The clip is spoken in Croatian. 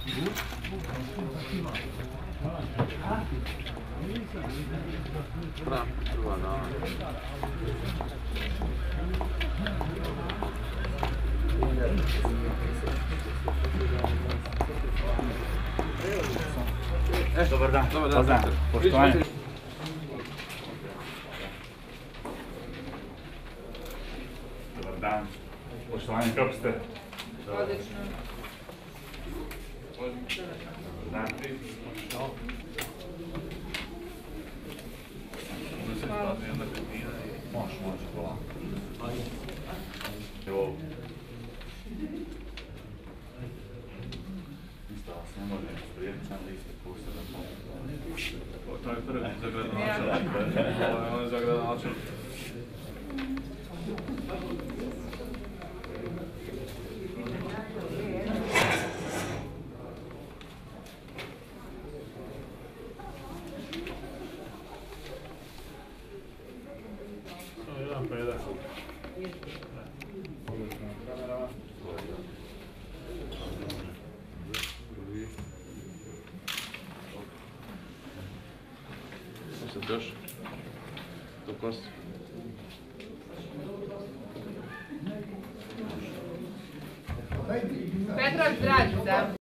Dobar dan. Dobar dan. Poštovanje. Dobar dan. Poštovanje, kako ste? Odlično. Dobar dan. Može, polako. Evo. Ništa vas ne može spriječiti, ali isto poseban pomoć. To je prvi za gradonačelnik. On je za gradonačelnik. Jedan pa jedan. Sad još? To kosti? Petrov Zdrađica.